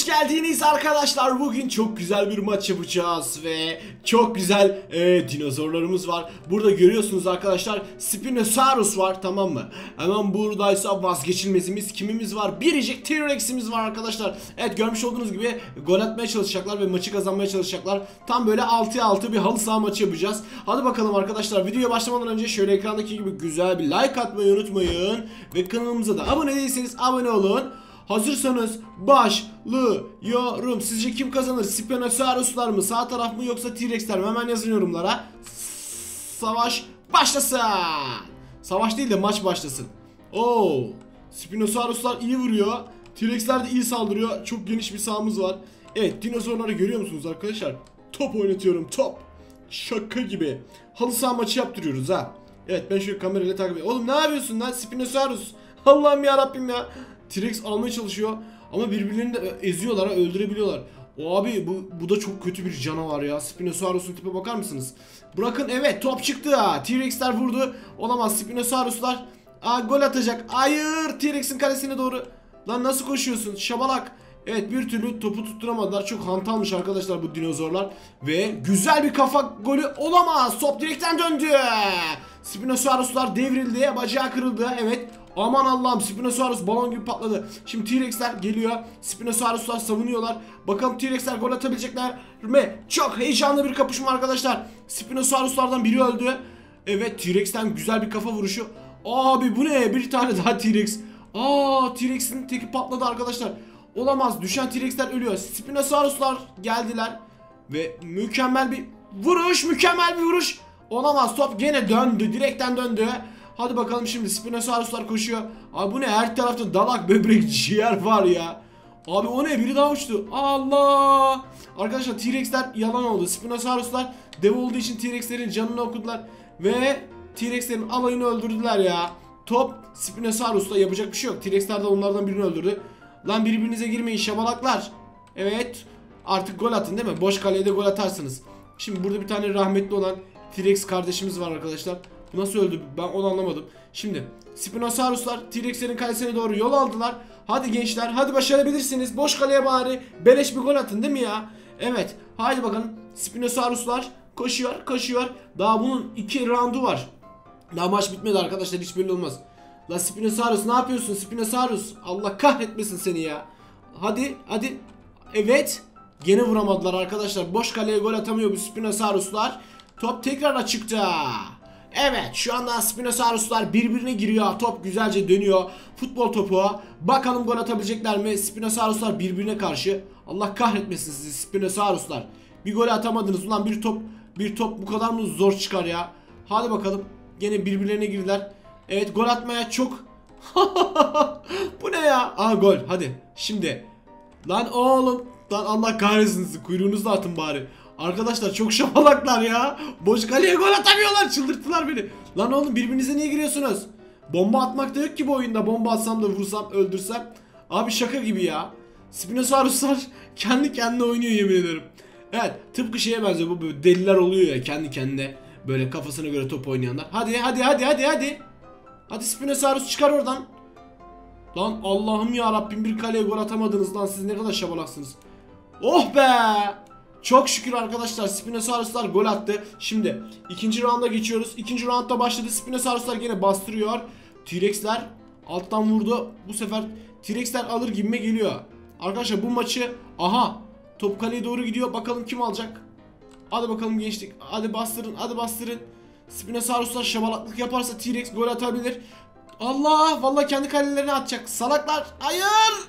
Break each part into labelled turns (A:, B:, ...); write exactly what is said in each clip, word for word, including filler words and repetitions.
A: Hoş geldiniz arkadaşlar. Bugün çok güzel bir maç yapacağız ve çok güzel e, dinozorlarımız var. Burada görüyorsunuz arkadaşlar, Spinosaurus var, tamam mı? Hemen buradaysa vazgeçilmezimiz kimimiz var? Biricik T-Rex'imiz var arkadaşlar. Evet, görmüş olduğunuz gibi gol atmaya çalışacaklar ve maçı kazanmaya çalışacaklar. Tam böyle altıya altı bir halı saha maçı yapacağız. Hadi bakalım arkadaşlar, videoya başlamadan önce şöyle ekrandaki gibi güzel bir like atmayı unutmayın. Ve kanalımıza da abone değilseniz abone olun. Hazırsanız başlıyorum. Sizce kim kazanır? Spinosauruslar mı? Sağ taraf mı yoksa T-Rex'ler mi? Hemen yazın yorumlara. Savaş başlasın. Savaş değil de maç başlasın. Oo, Spinosauruslar iyi vuruyor. T-Rex'ler de iyi saldırıyor. Çok geniş bir sahamız var. Evet, dinozorları görüyor musunuz arkadaşlar? Top oynatıyorum, top. Şaka gibi. Halı saha maçı yaptırıyoruz ha. Evet, ben şu kamerayla takip ediyorum. Oğlum ne yapıyorsun lan Spinosaurus? Allah'ım ya Rabbim ya. T-Rex almaya çalışıyor ama birbirlerini de eziyorlar, ha, öldürebiliyorlar. O abi bu, bu da çok kötü bir canavar ya. Spinosaurus'un tipe bakar mısınız? Bırakın, evet, top çıktı. T-Rex'ler vurdu. Olamaz, Spinosaurus'lar aa, gol atacak. Hayır, T-Rex'in kalesine doğru. Lan nasıl koşuyorsun şabalak? Evet, bir türlü topu tutturamadılar. Çok hantalmış arkadaşlar bu dinozorlar. Ve güzel bir kafa golü, olamaz. Top direkten döndü. Spinosaurus'lar devrildi. Bacağı kırıldı. Evet. Aman Allah'ım, Spinosaurus balon gibi patladı. Şimdi T-Rex'ler geliyor. Spinosaurus'lar savunuyorlar. Bakalım T-Rex'ler gol atabilecekler mi? Çok heyecanlı bir kapışma arkadaşlar. Spinosaurus'lardan biri öldü. Evet, T-Rex'ten güzel bir kafa vuruşu. Abi bu ne? Bir tane daha T-Rex. Aa, T-Rex'in teki patladı arkadaşlar. Olamaz, düşen T-Rex'ler ölüyor. Spinosaurus'lar geldiler. Ve mükemmel bir vuruş. Mükemmel bir vuruş. Olamaz, top gene döndü. Direkten döndü. Hadi bakalım, şimdi Spinosaurus'lar koşuyor. Abi bu ne? Her tarafta dalak, böbrek, ciğer var ya. Abi o ne? Biri daha uçtu. Allah! Arkadaşlar T-Rex'ler yalan oldu. Spinosaurus'lar dev olduğu için T-Rex'lerin canını okudular. Ve T-Rex'lerin alayını öldürdüler ya. Top Spinosaurus'la yapacak bir şey yok. T-Rex'ler de onlardan birini öldürdü. Lan birbirinize girmeyin şabalaklar. Evet. Artık gol atın değil mi? Boş kaleye de gol atarsınız. Şimdi burada bir tane rahmetli olan T-Rex kardeşimiz var arkadaşlar. Bu nasıl öldü? Ben onu anlamadım. Şimdi Spinosaurus'lar T-Rex'lerin kalesine doğru yol aldılar. Hadi gençler, hadi başarabilirsiniz. Boş kaleye bari beleş bir gol atın değil mi ya? Evet, haydi bakalım. Spinosaurus'lar koşuyor koşuyor. Daha bunun iki roundu var. Daha maç bitmedi arkadaşlar, hiç belli olmaz. La Spinosaurus, ne yapıyorsun Spinosaurus? Allah kahretmesin seni ya. Hadi hadi. Evet. Gene vuramadılar arkadaşlar. Boş kaleye gol atamıyor bu Spinosaurus'lar. Top tekrar açıkta. Evet, şu anda Spinosaurus'lar birbirine giriyor. Top güzelce dönüyor. Futbol topu. Bakalım gol atabilecekler mi? Spinosaurus'lar birbirine karşı. Allah kahretmesin sizi Spinosaurus'lar. Bir gol atamadınız. Ulan bir top bir top bu kadar mı zor çıkar ya? Hadi bakalım. Gene birbirlerine girdiler. Evet, gol atmaya çok. Bu ne ya? Aa, gol. Hadi. Şimdi. Lan oğlum. Lan Allah kahretsin sizi. Kuyruğunuzu atın bari. Arkadaşlar çok şapalaklar ya. Boş kaleye gol atamıyorlar. Çıldırttılar beni. Lan oğlum, birbirinize niye giriyorsunuz? Bomba atmak da yok ki bu oyunda. Bomba atsam da vursam, öldürsem. Abi şaka gibi ya. Spinosauruslar kendi kendine oynuyor, yemin ederim. Evet, tıpkı şeye benziyor bu, böyle deliler oluyor ya kendi kendine. Böyle kafasına göre top oynayanlar. Hadi hadi hadi hadi hadi. Hadi Spinosaurus, çıkar oradan. Lan Allah'ım ya Rabbim, bir kaleye gol atamadınız lan, siz ne kadar şabalaksınız. Oh be! Çok şükür arkadaşlar, Spinosaurus'lar gol attı. Şimdi ikinci rounda geçiyoruz. İkinci roundda başladı. Spinosaurus'lar yine bastırıyor. T-Rex'ler alttan vurdu. Bu sefer T-Rex'ler alır gibime geliyor. Arkadaşlar bu maçı, aha, top kaleye doğru gidiyor. Bakalım kim alacak? Hadi bakalım gençlik. Hadi bastırın, hadi bastırın. Spinosaurus'lar şabalaklık yaparsa T-Rex gol atabilir. Allah, vallahi kendi kalelerine atacak. Salaklar. Hayır.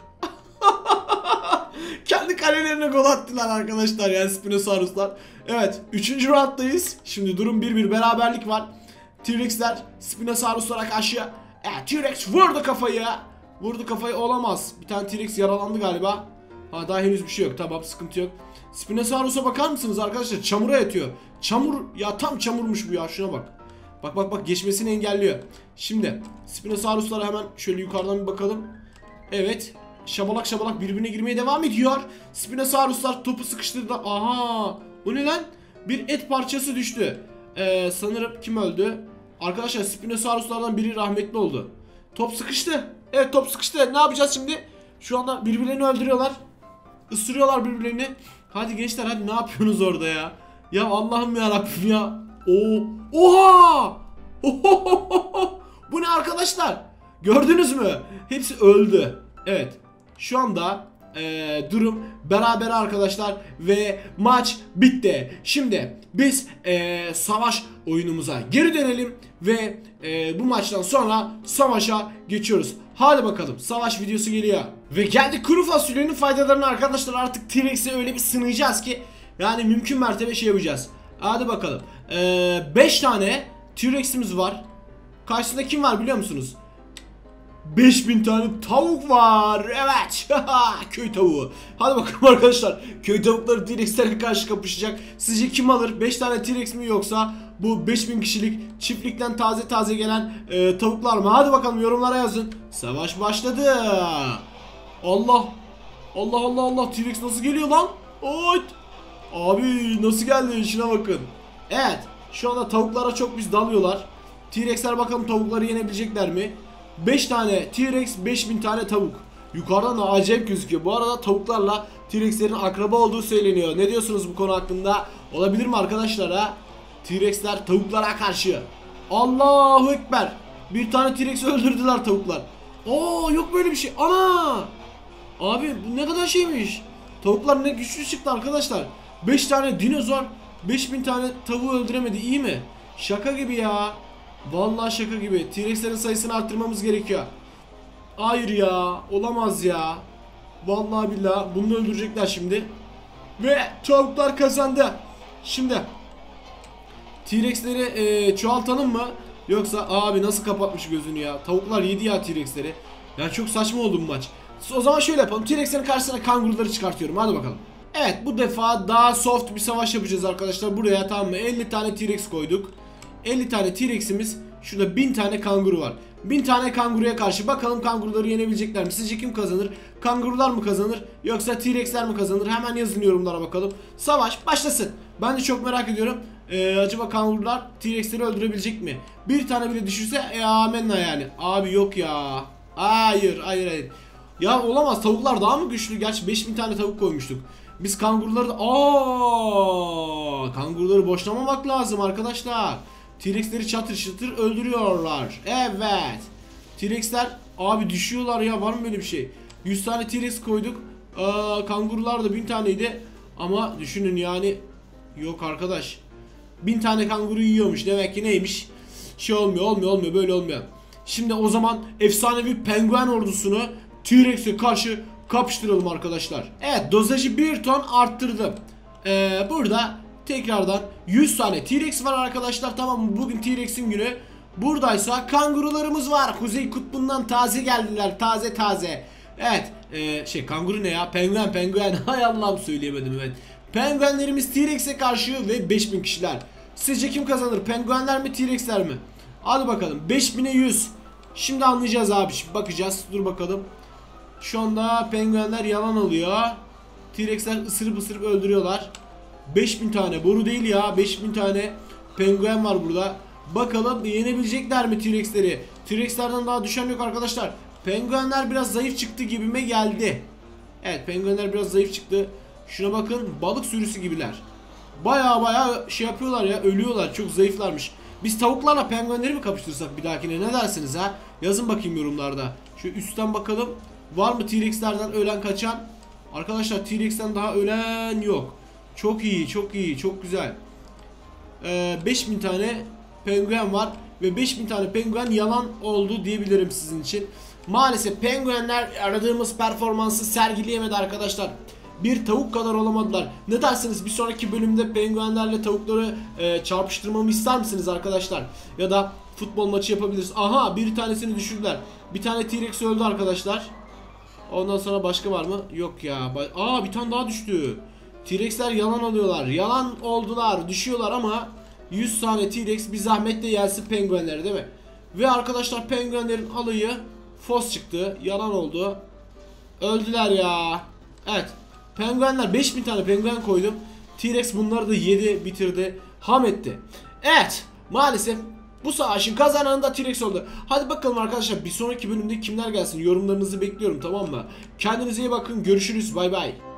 A: Kendi kalelerine gol attılar arkadaşlar yani Spinosaurus'lar. Evet, üçüncü rounddayız. Şimdi durum bir bir, beraberlik var. T-Rex'ler Spinosaurus'lara karşı. Evet, T-Rex vurdu kafayı. Vurdu kafayı, olamaz. Bir tane T-Rex yaralandı galiba. Ha, daha henüz bir şey yok. Tamam, sıkıntı yok. Spinosaurus'a bakar mısınız arkadaşlar? Çamura yatıyor. Çamur ya, tam çamurmuş bu ya, şuna bak. Bak bak bak, geçmesini engelliyor. Şimdi Spinosaurus'lara hemen şöyle yukarıdan bir bakalım. Evet, şabalak şabalak birbirine girmeye devam ediyor. Spinosaurus'lar topu sıkıştırdı. Aha, o ne lan? Bir et parçası düştü. Ee, sanırım kim öldü? Arkadaşlar Spinosaurus'lardan biri rahmetli oldu. Top sıkıştı. Evet, top sıkıştı. Ne yapacağız şimdi? Şu anda birbirlerini öldürüyorlar. Isırıyorlar birbirlerini. Hadi gençler, hadi ne yapıyorsunuz orada ya? Ya Allah'ım ya Rabbim ya. Oo. Oha! Ohohoho! Bu ne arkadaşlar? Gördünüz mü? Hepsi öldü. Evet. Şu anda ee, durum beraber arkadaşlar ve maç bitti. Şimdi biz ee, savaş oyunumuza geri dönelim ve ee, bu maçtan sonra savaşa geçiyoruz. Hadi bakalım, savaş videosu geliyor. Ve geldik kuru fasulyenin faydalarını arkadaşlar. Artık T-Rex'i öyle bir sınayacağız ki yani mümkün mertebe şey yapacağız. Hadi bakalım. beş ee, tane T-Rex'imiz var. Karşısında kim var biliyor musunuz? beş bin tane tavuk var. Evet. Köy tavuğu. Hadi bakalım arkadaşlar. Köy tavukları T-Rex'lere karşı kapışacak. Sizce kim alır? beş tane T-Rex mi, yoksa bu beş bin kişilik çiftlikten taze taze gelen e, tavuklar mı? Hadi bakalım, yorumlara yazın. Savaş başladı. Allah. Allah Allah Allah. T-Rex nasıl geliyor lan? Oy. Abi nasıl geldi? Şuna bakın. Evet. Şu anda tavuklara çok biz dalıyorlar. T-Rex'ler bakalım tavukları yenebilecekler mi? beş tane T-Rex, beş bin tane tavuk. Yukarıdan da acayip gözüküyor. Bu arada tavuklarla T-Rex'lerin akraba olduğu söyleniyor. Ne diyorsunuz bu konu hakkında? Olabilir mi arkadaşlar ha? T-Rex'ler tavuklara karşı. Allahu Ekber. Bir tane T-Rex öldürdüler tavuklar. Oo, yok böyle bir şey. Ana! Abi bu ne kadar şeymiş. Tavuklar ne güçlü çıktı arkadaşlar. beş tane dinozor beş bin tane tavuğu öldüremedi. İyi mi? Şaka gibi ya. Vallahi şaka gibi. T-Rex'lerin sayısını arttırmamız gerekiyor. Hayır ya. Olamaz ya. Vallahi billahi bunu öldürecekler şimdi. Ve tavuklar kazandı. Şimdi T-Rex'leri e, çoğaltalım mı? Yoksa abi nasıl kapatmış gözünü ya. Tavuklar yedi ya T-Rex'leri. Ya çok saçma oldu bu maç. O zaman şöyle yapalım. T-Rex'lerin karşısına kanguruları çıkartıyorum. Hadi bakalım. Evet, bu defa daha soft bir savaş yapacağız arkadaşlar. Buraya tamam mı? elli tane T-Rex koyduk. elli tane T-Rex'imiz. Şurada bin tane kanguru var. bin tane kanguruya karşı bakalım kanguruları yenebilecekler mi? Sizce kim kazanır? Kangurular mı kazanır? Yoksa T-Rex'ler mi kazanır? Hemen yazın yorumlara bakalım. Savaş başlasın. Ben de çok merak ediyorum. Ee, acaba kangurular T-Rex'leri öldürebilecek mi? Bir tane bile düşürse e, amenna yani. Abi yok ya. Hayır hayır hayır. Ya olamaz, tavuklar daha mı güçlü? Gerçi beş bin tane tavuk koymuştuk. Biz kanguruları da... Aa, kanguruları boşlamamak lazım arkadaşlar. T-Rex'leri çatır çatır öldürüyorlar. Evet. T-Rex'ler abi düşüyorlar ya, var mı böyle bir şey? yüz tane T-Rex koyduk. Aa, kangurular da bin taneydi. Ama düşünün yani. Yok arkadaş. bin tane kanguru yiyormuş. Demek ki neymiş? Şey olmuyor olmuyor olmuyor böyle olmuyor. Şimdi o zaman efsanevi penguen ordusunu T-Rex'e karşı kapıştıralım arkadaşlar. Evet, dozajı bir ton arttırdım. Ee, burada tekrardan yüz tane T-Rex var arkadaşlar, tamam mı? Bugün T-Rex'in günü. Buradaysa kangurularımız var. Kuzey kutbundan taze geldiler, taze taze. Evet ee, şey kanguru ne ya, penguen penguen. Hay Allah'ım söyleyemedim evet. Penguenlerimiz T-Rex'e karşı ve beş bin kişiler. Sizce kim kazanır? Penguenler mi, T-Rex'ler mi? Hadi bakalım, beş bine yüz. Şimdi anlayacağız abi, şimdi bakacağız. Dur bakalım. Şu anda penguenler yalan alıyor. T-Rex'ler ısırıp ısırıp öldürüyorlar. beş bin tane boru değil ya, beş bin tane penguen var burada. Bakalım yenebilecekler mi T-Rex'leri? T-Rex'lerden daha düşen yok arkadaşlar. Penguenler biraz zayıf çıktı gibime geldi. Evet, penguenler biraz zayıf çıktı. Şuna bakın, balık sürüsü gibiler. Baya baya şey yapıyorlar ya, ölüyorlar, çok zayıflarmış. Biz tavuklarla penguenleri mi kapıştırsak bir dahakine, ne dersiniz ha? Yazın bakayım yorumlarda. Şu üstten bakalım. Var mı T-Rex'lerden ölen kaçan? Arkadaşlar T-Rex'ten daha ölen yok. Çok iyi, çok iyi, çok güzel. Ee, beş bin tane penguen var ve beş bin tane penguen yalan oldu diyebilirim sizin için. Maalesef penguenler aradığımız performansı sergileyemedi arkadaşlar. Bir tavuk kadar olamadılar. Ne dersiniz, bir sonraki bölümde penguenlerle tavukları e, çarpıştırmamı ister misiniz arkadaşlar? Ya da futbol maçı yapabiliriz. Aha, bir tanesini düşürdüler. Bir tane T-Rex öldü arkadaşlar. Ondan sonra başka var mı? Yok ya. Aa, bir tane daha düştü. T-Rex'ler yalan alıyorlar. Yalan oldular. Düşüyorlar ama yüz tane T-Rex bir zahmetle yensin penguenleri, değil mi? Ve arkadaşlar penguenlerin alayı fos çıktı. Yalan oldu. Öldüler ya. Evet. Penguenler, beş bin tane penguen koydum. T-Rex bunları da yedi, bitirdi. Ham etti. Evet. Maalesef bu savaşın kazananı da T-Rex oldu. Hadi bakalım arkadaşlar, bir sonraki bölümde kimler gelsin? Yorumlarınızı bekliyorum, tamam mı? Kendinize iyi bakın. Görüşürüz. Bay bay.